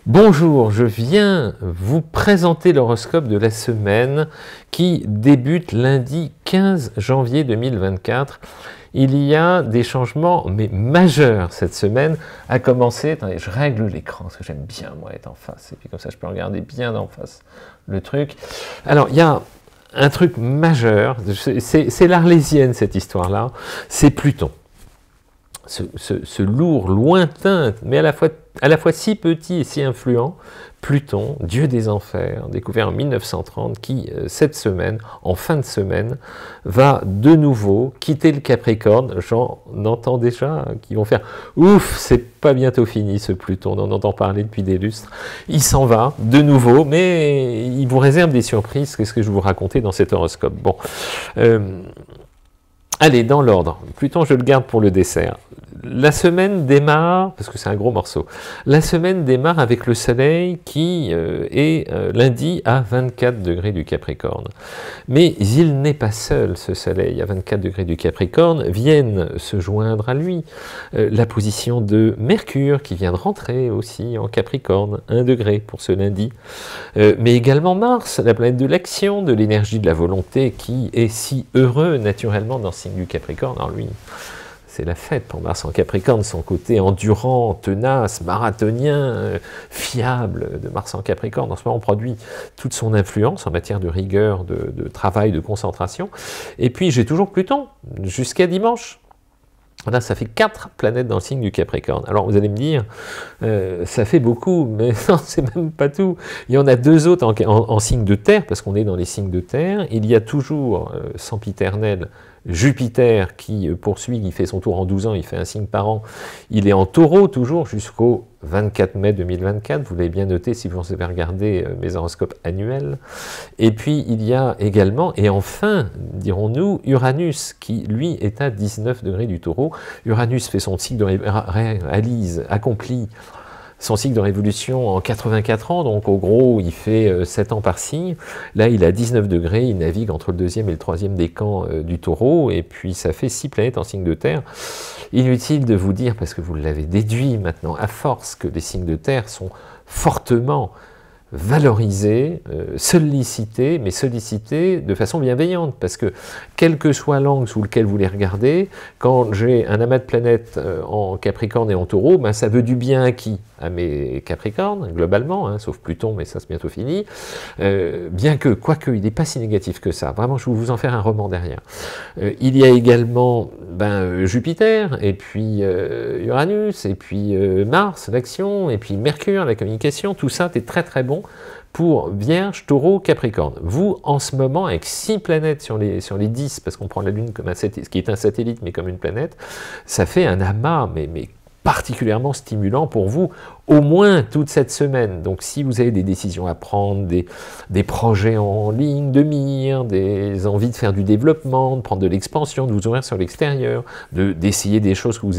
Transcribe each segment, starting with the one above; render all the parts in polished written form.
Bonjour, je viens vous présenter l'horoscope de la semaine qui débute lundi 15 janvier 2024. Il y a des changements mais majeurs cette semaine, à commencer, attendez, je règle l'écran parce que j'aime bien moi être en face, et puis comme ça je peux regarder bien d'en face le truc. Alors il y a un truc majeur, c'est l'Arlésienne cette histoire-là, c'est Pluton. Ce lourd, lointain, mais à la fois si petit et si influent, Pluton, dieu des enfers, découvert en 1930, qui, cette semaine, en fin de semaine, va de nouveau quitter le Capricorne. J'en entends déjà qui vont faire « Ouf, c'est pas bientôt fini ce Pluton, on en entend parler depuis des lustres. » Il s'en va de nouveau, mais il vous réserve des surprises, c'est ce que je vais vous raconter dans cet horoscope. Bon. Allez, dans l'ordre. Pluton, je le garde pour le dessert. La semaine démarre, parce que c'est un gros morceau, la semaine démarre avec le soleil qui est lundi à 24 degrés du Capricorne. Mais il n'est pas seul, ce soleil à 24 degrés du Capricorne, viennent se joindre à lui la position de Mercure qui vient de rentrer aussi en Capricorne, 1 degré pour ce lundi, mais également Mars, la planète de l'action, de l'énergie de la volonté qui est si heureux naturellement dans le signe du Capricorne. Alors lui, c'est la fête pour Mars en Capricorne, son côté endurant, tenace, marathonien, fiable de Mars en Capricorne. En ce moment, on produit toute son influence en matière de rigueur, de travail, de concentration. Et puis, j'ai toujours Pluton, jusqu'à dimanche. Là, ça fait 4 planètes dans le signe du Capricorne. Alors, vous allez me dire, ça fait beaucoup, mais non, c'est même pas tout. Il y en a 2 autres en signe de terre, parce qu'on est dans les signes de terre. Il y a toujours, sempiternel, Jupiter qui poursuit, qui fait son tour en 12 ans, il fait un signe par an. Il est en taureau toujours jusqu'au 24 mai 2024, vous l'avez bien noté si vous avez regardé mes horoscopes annuels. Et puis il y a également, et enfin, dirons-nous, Uranus qui lui est à 19 degrés du taureau. Uranus fait son cycle de réalise, accomplit son cycle de révolution en 84 ans, donc au gros, il fait 7 ans par signe. Là, il a 19 degrés, il navigue entre le 2e et le 3e décan du taureau, et puis ça fait 6 planètes en signe de terre. Inutile de vous dire, parce que vous l'avez déduit maintenant à force, que les signes de terre sont fortement valorisés, sollicités, mais sollicités de façon bienveillante, parce que quel que soit l'angle sous lequel vous les regardez, quand j'ai un amas de planètes en Capricorne et en Taureau, ben ça veut du bien à qui? À mes Capricornes, globalement, hein, sauf Pluton, mais ça c'est bientôt fini, bien que, quoique, il n'est pas si négatif que ça, vraiment je vais vous en faire un roman derrière. Il y a également Jupiter, et puis Uranus, et puis Mars, l'action, et puis Mercure, la communication, tout ça c'est très très bon pour Vierge, Taureau, Capricorne. Vous, en ce moment, avec 6 planètes sur les 10, parce qu'on prend la Lune comme un satellite, ce qui est un satellite, mais comme une planète, ça fait un amas, mais particulièrement stimulant pour vous, au moins toute cette semaine. Donc si vous avez des décisions à prendre, des projets en ligne de mire, des envies de faire du développement, de prendre de l'expansion, de vous ouvrir sur l'extérieur, d'essayer des choses que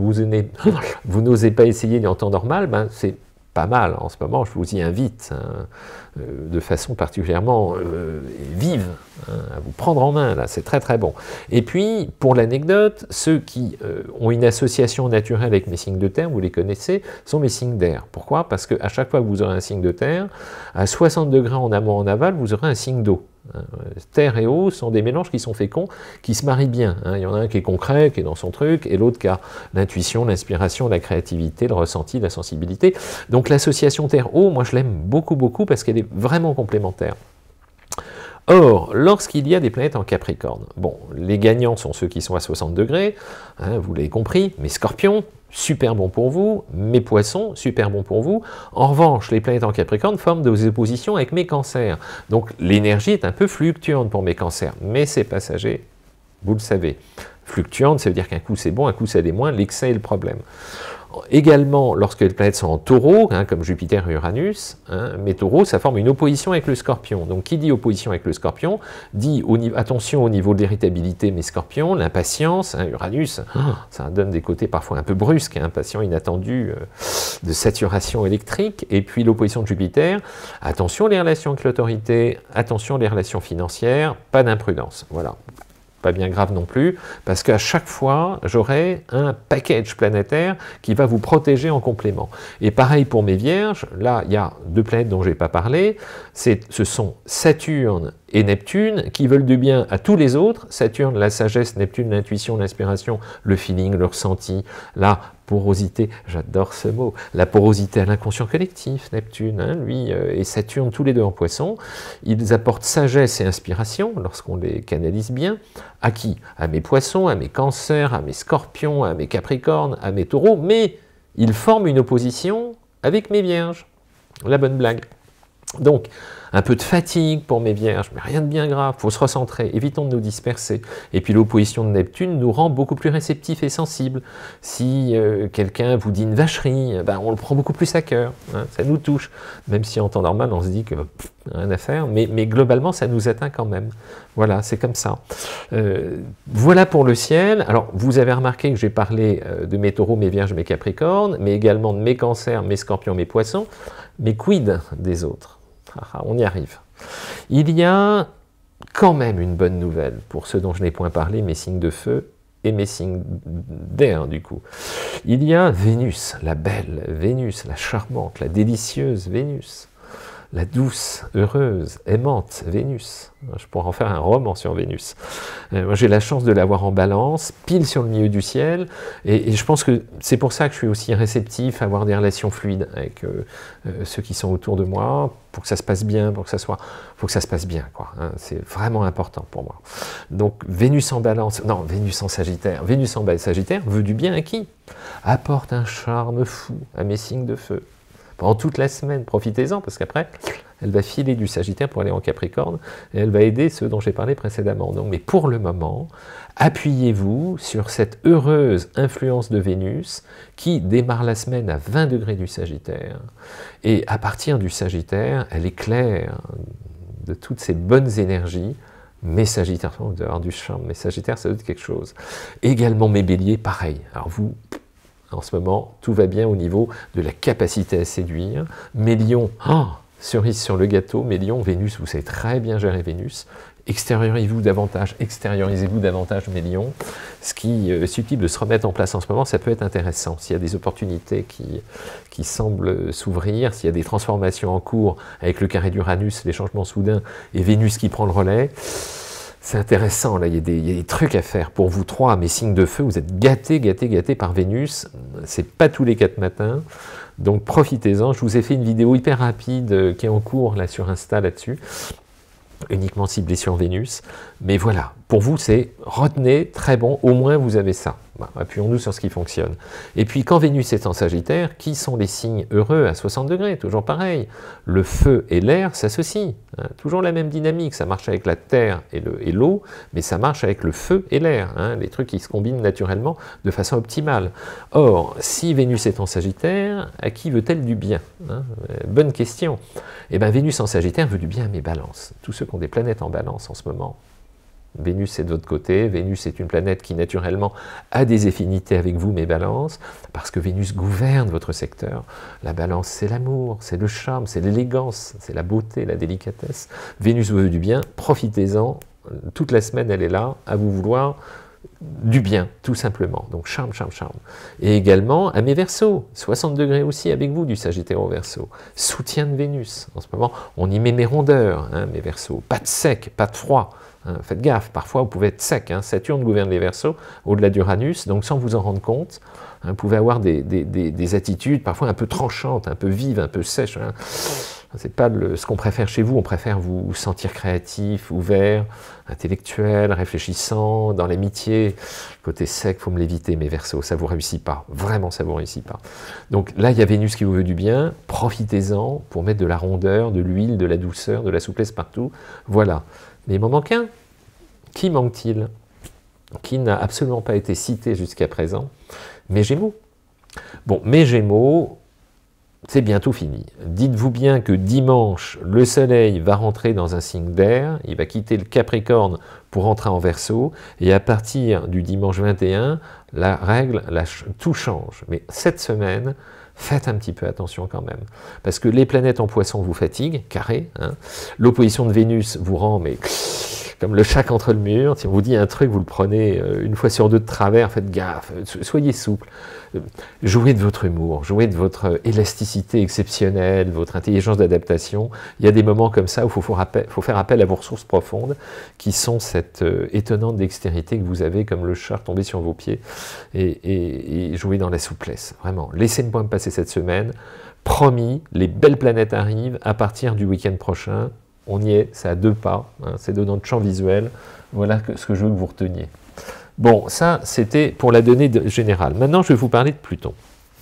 vous n'osez pas essayer en temps normal, ben c'est pas mal en ce moment, je vous y invite hein, de façon particulièrement vive, hein, à vous prendre en main, là, c'est très très bon. Et puis, pour l'anecdote, ceux qui ont une association naturelle avec mes signes de terre, vous les connaissez, sont mes signes d'air. Pourquoi? Parce qu'à chaque fois que vous aurez un signe de terre, à 60 degrés en amont en aval, vous aurez un signe d'eau. Terre et eau sont des mélanges qui sont féconds, qui se marient bien. Hein. Il y en a un qui est concret, qui est dans son truc, et l'autre qui a l'intuition, l'inspiration, la créativité, le ressenti, la sensibilité. Donc l'association terre-eau, moi je l'aime beaucoup, beaucoup, parce qu'elle est vraiment complémentaire. Or, lorsqu'il y a des planètes en Capricorne, bon, les gagnants sont ceux qui sont à 60 degrés, hein, vous l'avez compris, mes scorpions, super bon pour vous, mes poissons, super bon pour vous. En revanche, les planètes en Capricorne forment des oppositions avec mes cancers. Donc l'énergie est un peu fluctuante pour mes cancers, mais c'est passager, vous le savez. Fluctuante, ça veut dire qu'un coup c'est bon, un coup ça l'est moins, l'excès est le problème. Également, lorsque les planètes sont en taureau, hein, comme Jupiter et Uranus, hein, mes taureaux, ça forme une opposition avec le scorpion. Donc, qui dit opposition avec le scorpion, dit attention au niveau de l'irritabilité, mes scorpions, l'impatience, hein, Uranus, ça donne des côtés parfois un peu brusques, hein, impatient, inattendu, de saturation électrique. Et puis, l'opposition de Jupiter, attention les relations avec l'autorité, attention les relations financières, pas d'imprudence. Voilà. pas bien grave non plus, parce qu'à chaque fois, j'aurai un package planétaire qui va vous protéger en complément. Et pareil pour mes vierges, là, il y a 2 planètes dont je n'ai pas parlé, ce sont Saturne et Neptune qui veulent du bien à tous les autres. Saturne, la sagesse, Neptune, l'intuition, l'inspiration, le feeling, le ressenti, la porosité, j'adore ce mot, la porosité à l'inconscient collectif, Neptune, hein, lui et Saturne, tous les deux en poisson, ils apportent sagesse et inspiration lorsqu'on les canalise bien. À qui? À mes poissons, à mes cancers, à mes scorpions, à mes capricornes, à mes taureaux, mais ils forment une opposition avec mes vierges. La bonne blague. Donc, un peu de fatigue pour mes vierges, mais rien de bien grave, il faut se recentrer, évitons de nous disperser. Et puis l'opposition de Neptune nous rend beaucoup plus réceptifs et sensibles. Si quelqu'un vous dit une vacherie, ben, on le prend beaucoup plus à cœur, hein, ça nous touche, même si en temps normal on se dit que rien à faire, mais globalement ça nous atteint quand même. Voilà, c'est comme ça. Voilà pour le ciel. Alors vous avez remarqué que j'ai parlé de mes taureaux, mes vierges, mes capricornes, mais également de mes cancers, mes scorpions, mes poissons, mais quid des autres? On y arrive. Il y a quand même une bonne nouvelle pour ceux dont je n'ai point parlé, mes signes de feu et mes signes d'air du coup. Il y a Vénus, la belle Vénus, la charmante, la délicieuse Vénus, la douce, heureuse, aimante Vénus. Je pourrais en faire un roman sur Vénus. Moi j'ai la chance de l'avoir en balance, pile sur le milieu du ciel, et je pense que c'est pour ça que je suis aussi réceptif à avoir des relations fluides avec ceux qui sont autour de moi, pour que ça se passe bien, faut que ça se passe bien, quoi. Hein, c'est vraiment important pour moi. Donc Vénus en balance, non, Vénus en Sagittaire. Vénus en Sagittaire veut du bien à qui? Apporte un charme fou à mes signes de feu. Pendant toute la semaine, profitez-en, parce qu'après, elle va filer du Sagittaire pour aller en Capricorne, et elle va aider ceux dont j'ai parlé précédemment. Donc, mais pour le moment, appuyez-vous sur cette heureuse influence de Vénus qui démarre la semaine à 20 degrés du Sagittaire. Et à partir du Sagittaire, elle éclaire de toutes ces bonnes énergies. Mes Sagittaires, on doit avoir du charme, mes Sagittaires, ça doit être quelque chose. Également mes Béliers, pareil. Alors vous... En ce moment, tout va bien au niveau de la capacité à séduire. Mes lions, cerise sur le gâteau, mes lions, Vénus, vous savez très bien gérer Vénus. Extériorisez-vous davantage, mes lions. Ce qui est susceptible de se remettre en place en ce moment, ça peut être intéressant. S'il y a des opportunités qui semblent s'ouvrir, s'il y a des transformations en cours avec le carré d'Uranus, les changements soudains, et Vénus qui prend le relais, c'est intéressant, là, il y a des trucs à faire. Pour vous trois, mes signes de feu, vous êtes gâtés par Vénus. C'est pas tous les 4 matins. Donc profitez-en. Je vous ai fait une vidéo hyper rapide qui est en cours là sur Insta là-dessus, uniquement ciblée sur Vénus. Mais voilà, pour vous, c'est retenez, très bon, au moins vous avez ça. Appuyons-nous sur ce qui fonctionne. Et puis quand Vénus est en Sagittaire, qui sont les signes heureux à 60 degrés? Toujours pareil. Le feu et l'air s'associent. Hein, toujours la même dynamique. Ça marche avec la terre et l'eau, mais ça marche avec le feu et l'air. Hein, les trucs qui se combinent naturellement de façon optimale. Or, si Vénus est en Sagittaire, à qui veut-elle du bien? Hein, bonne question. Eh bien, Vénus en Sagittaire veut du bien à mes balances. Tous ceux qui ont des planètes en balance en ce moment. Vénus est de votre côté, Vénus est une planète qui naturellement a des affinités avec vous, mes balances, parce que Vénus gouverne votre secteur. La balance, c'est l'amour, c'est le charme, c'est l'élégance, c'est la beauté, la délicatesse. Vénus vous veut du bien, profitez-en, toute la semaine elle est là, à vous vouloir du bien, tout simplement. Donc charme, charme, charme. Et également à mes Verseaux, 60 degrés aussi avec vous du Sagittaire au Verseau. Soutien de Vénus, en ce moment, on y met mes rondeurs, hein, mes Verseaux. Pas de sec, pas de froid. Hein, faites gaffe, parfois vous pouvez être sec, hein. Saturne gouverne les Verseaux, au-delà d'Uranus, donc sans vous en rendre compte, hein, vous pouvez avoir des attitudes parfois un peu tranchantes, un peu vives, un peu sèches. Hein. C'est pas ce qu'on préfère chez vous, on préfère vous sentir créatif, ouvert, intellectuel, réfléchissant, dans l'amitié. Côté sec, il faut me l'éviter, mes Verseaux, ça ne vous réussit pas, vraiment ça ne vous réussit pas. Donc là, il y a Vénus qui vous veut du bien, profitez-en pour mettre de la rondeur, de l'huile, de la douceur, de la souplesse partout, voilà. Mais il m'en manque un. Qui manque-t-il? Qui n'a absolument pas été cité jusqu'à présent? Mes Gémeaux. Bon, mes Gémeaux, c'est bientôt fini. Dites-vous bien que dimanche, le Soleil va rentrer dans un signe d'air, il va quitter le Capricorne pour entrer en Verseau, et à partir du dimanche 21, la règle, tout change. Mais cette semaine, faites un petit peu attention quand même, parce que les planètes en Poisson vous fatiguent, carré, hein. L'opposition de Vénus vous rend, mais comme le chat contre le mur. Si on vous dit un truc, vous le prenez une fois sur deux de travers, faites gaffe, soyez souple. Jouez de votre humour, jouez de votre élasticité exceptionnelle, votre intelligence d'adaptation. Il y a des moments comme ça où il faut faire appel à vos ressources profondes, qui sont cette étonnante dextérité que vous avez, comme le chat tombé sur vos pieds, et jouez dans la souplesse, vraiment. Laissez-moi me passer cette semaine. Promis, les belles planètes arrivent à partir du week-end prochain. On y est, c'est à 2 pas, hein, c'est dans notre champ visuel. Voilà ce que je veux que vous reteniez. Bon, ça, c'était pour la donnée générale. Maintenant, je vais vous parler de Pluton.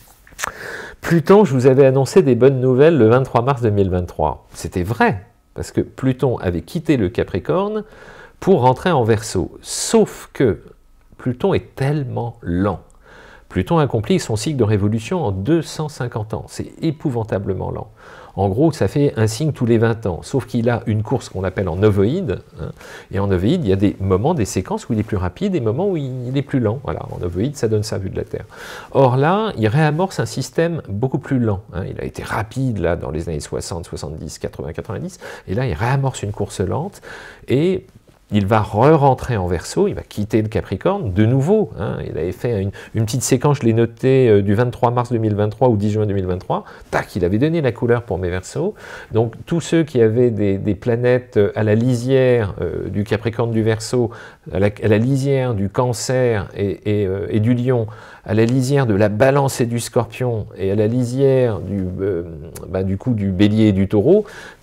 Pluton, je vous avais annoncé des bonnes nouvelles le 23 mars 2023. C'était vrai, parce que Pluton avait quitté le Capricorne pour rentrer en Verseau. Sauf que Pluton est tellement lent. Pluton accomplit son cycle de révolution en 250 ans. C'est épouvantablement lent. En gros, ça fait un signe tous les 20 ans, sauf qu'il a une course qu'on appelle en ovoïde, hein, et en ovoïde, il y a des moments, des séquences où il est plus rapide, et des moments où il est plus lent. Voilà, en ovoïde, ça donne ça vu de la Terre. Or là, il réamorce un système beaucoup plus lent. Hein. Il a été rapide là dans les années 60, 70, 80, 90, et là, il réamorce une course lente, et il va re-rentrer en Verseau, il va quitter le Capricorne de nouveau. Hein, il avait fait une petite séquence, je l'ai noté, du 23 mars 2023 au 10 juin 2023. Tac, il avait donné la couleur pour mes Verseaux. Donc tous ceux qui avaient des planètes à la lisière du Capricorne du Verseau, à la lisière du Cancer et du Lion, à la lisière de la Balance et du Scorpion, et à la lisière du coup du Bélier et du Taureau,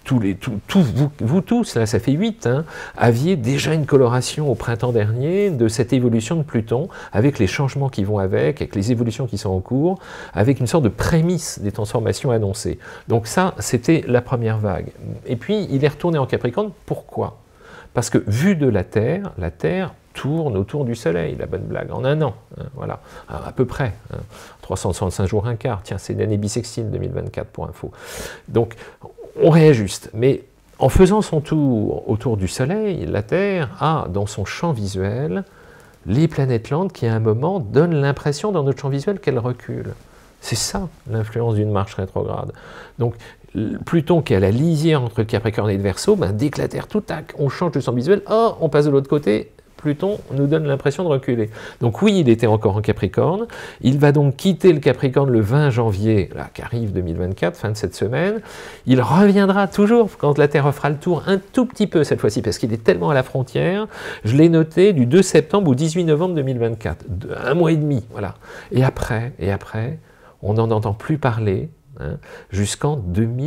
vous tous, là, ça fait 8, hein, aviez déjà une coloration au printemps dernier de cette évolution de Pluton, avec les changements qui vont avec les évolutions qui sont en cours, avec une sorte de prémisse des transformations annoncées. Donc ça, c'était la première vague. Et puis, il est retourné en Capricorne. Pourquoi? Parce que, vu de la Terre tourne autour du Soleil, la bonne blague, en un an, hein, voilà, à peu près, hein, 365 jours, un quart, tiens, c'est l'année bissextile 2024 pour info. Donc, on réajuste, mais en faisant son tour autour du Soleil, la Terre a dans son champ visuel les planètes lentes qui à un moment donnent l'impression dans notre champ visuel qu'elles reculent. C'est ça l'influence d'une marche rétrograde. Donc Pluton qui est à la lisière entre le Capricorne et le Verseau, ben, dès que la Terre tout tac, on change de champ visuel, oh, on passe de l'autre côté, Pluton nous donne l'impression de reculer. Donc oui, il était encore en Capricorne, il va donc quitter le Capricorne le 20 janvier, là, qu'arrive 2024, fin de cette semaine, il reviendra toujours quand la Terre refera le tour, un tout petit peu cette fois-ci, parce qu'il est tellement à la frontière, je l'ai noté du 2 septembre au 18 novembre 2024, un mois et demi, voilà. Et après, on n'en entend plus parler, hein, jusqu'en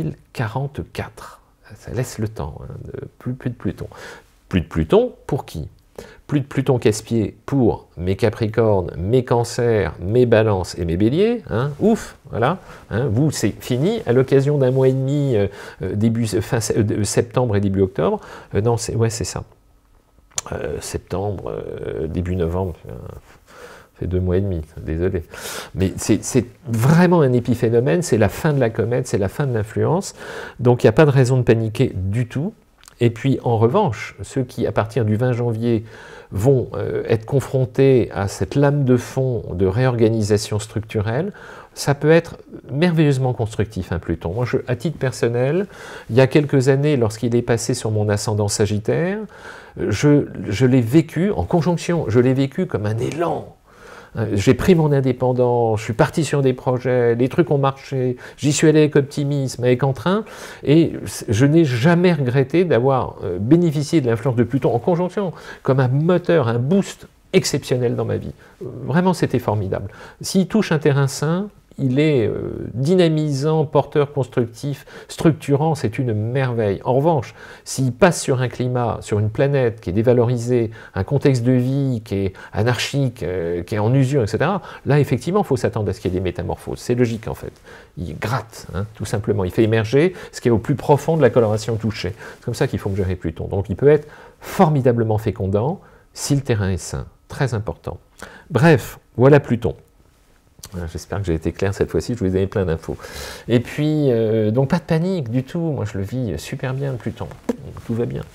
2044. Ça laisse le temps, hein, plus de Pluton. Plus de Pluton, pour qui? Plus de Pluton casse-pied pour mes Capricornes, mes Cancers, mes Balances et mes Béliers, hein, ouf, voilà, hein, vous c'est fini, à l'occasion d'un mois et demi, fin septembre et début octobre, non, ouais c'est ça, septembre, début novembre, fait 2 mois et demi, désolé. Mais c'est vraiment un épiphénomène, c'est la fin de la comète, c'est la fin de l'influence, donc il n'y a pas de raison de paniquer du tout. Et puis, en revanche, ceux qui, à partir du 20 janvier, vont être confrontés à cette lame de fond de réorganisation structurelle, ça peut être merveilleusement constructif, hein, Pluton. Moi, à titre personnel, il y a quelques années, lorsqu'il est passé sur mon ascendant Sagittaire, je l'ai vécu, en conjonction, je l'ai vécu comme un élan. J'ai pris mon indépendance, je suis parti sur des projets, les trucs ont marché, j'y suis allé avec optimisme, avec entrain, et je n'ai jamais regretté d'avoir bénéficié de l'influence de Pluton en conjonction, comme un moteur, un boost exceptionnel dans ma vie. Vraiment, c'était formidable. S'il touche un terrain sain, il est dynamisant, porteur, constructif, structurant, c'est une merveille. En revanche, s'il passe sur un climat, sur une planète qui est dévalorisée, un contexte de vie qui est anarchique, qui est en usure, etc., là, effectivement, il faut s'attendre à ce qu'il y ait des métamorphoses. C'est logique, en fait. Il gratte, hein, tout simplement. Il fait émerger ce qui est au plus profond de la coloration touchée. C'est comme ça qu'il faut gérer Pluton. Donc, il peut être formidablement fécondant si le terrain est sain. Très important. Bref, voilà Pluton. J'espère que j'ai été clair cette fois-ci, je vous ai donné plein d'infos. Et puis, donc pas de panique du tout, moi je le vis super bien, Pluton, tout va bien.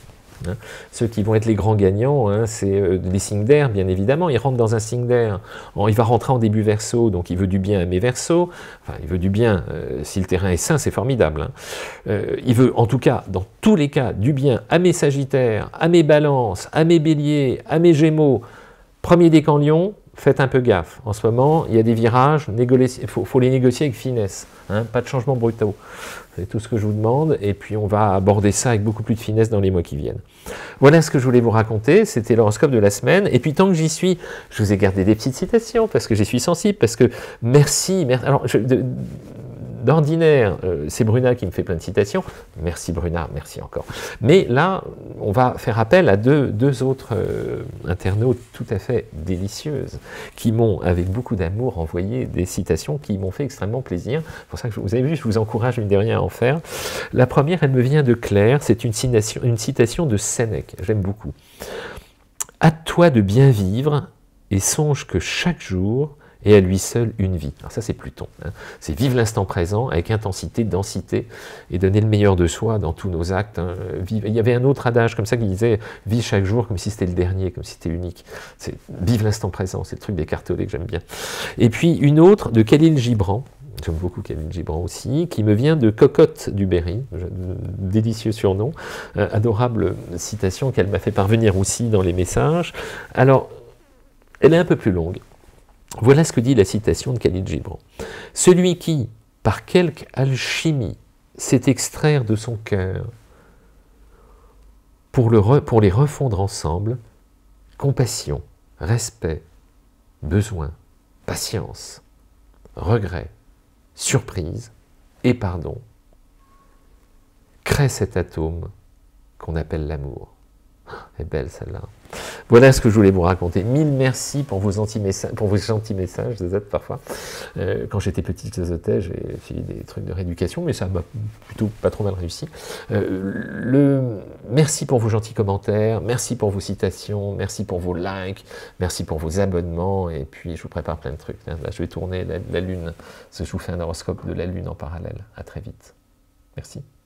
Hein. Ceux qui vont être les grands gagnants, hein, c'est les signes d'air, bien évidemment. Il rentre dans un signe d'air. Il va rentrer en début Verseau, donc il veut du bien à mes Verseaux. Enfin, il veut du bien, si le terrain est sain, c'est formidable. Hein. Il veut, en tout cas, dans tous les cas, du bien à mes Sagittaires, à mes Balances, à mes Béliers, à mes Gémeaux. Premier décan Lion, faites un peu gaffe. En ce moment, il y a des virages, il faut les négocier avec finesse. Hein, pas de changements brutaux. C'est tout ce que je vous demande, et puis on va aborder ça avec beaucoup plus de finesse dans les mois qui viennent. Voilà ce que je voulais vous raconter, c'était l'horoscope de la semaine, et puis tant que j'y suis, je vous ai gardé des petites citations, parce que j'y suis sensible, parce que merci, alors, d'ordinaire, c'est Bruna qui me fait plein de citations, merci Bruna, merci encore. Mais là, on va faire appel à deux autres internautes tout à fait délicieuses, qui m'ont, avec beaucoup d'amour, envoyé des citations qui m'ont fait extrêmement plaisir. C'est pour ça que vous avez vu, je vous encourage une dernière à en faire. La première, elle me vient de Claire, c'est une citation de Sénèque, j'aime beaucoup. « À toi de bien vivre, et songe que chaque jour, et à lui seul une vie. » Alors ça c'est Pluton, hein. C'est vivre l'instant présent avec intensité, densité, et donner le meilleur de soi dans tous nos actes. Hein. Il y avait un autre adage comme ça qui disait « Vis chaque jour comme si c'était le dernier, comme si c'était unique ». C'est vivre l'instant présent, c'est le truc des cartolés que j'aime bien. Et puis une autre de Khalil Gibran, j'aime beaucoup Khalil Gibran aussi, qui me vient de Cocotte du Berry, délicieux surnom, adorable citation qu'elle m'a fait parvenir aussi dans les messages. Alors, elle est un peu plus longue. Voilà ce que dit la citation de Khalil Gibran. « Celui qui, par quelque alchimie, sait extraire de son cœur, pour les refondre ensemble, compassion, respect, besoin, patience, regret, surprise et pardon, crée cet atome qu'on appelle l'amour. » Elle est belle celle-là. Voilà ce que je voulais vous raconter. Mille merci pour vos gentils messages, Zazat, parfois. Quand j'étais petit, je zozotais, j'ai fait des trucs de rééducation, mais ça m'a plutôt pas trop mal réussi. Merci pour vos gentils commentaires, merci pour vos citations, merci pour vos likes, merci pour vos abonnements, et puis je vous prépare plein de trucs. Là, je vais tourner la Lune, parce que je vous fais un horoscope de la Lune en parallèle. À très vite. Merci.